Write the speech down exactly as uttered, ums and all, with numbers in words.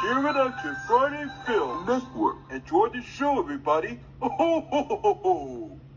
Give it up to Friday Film Network. Enjoy the show, everybody. Ho, ho, ho, ho, ho.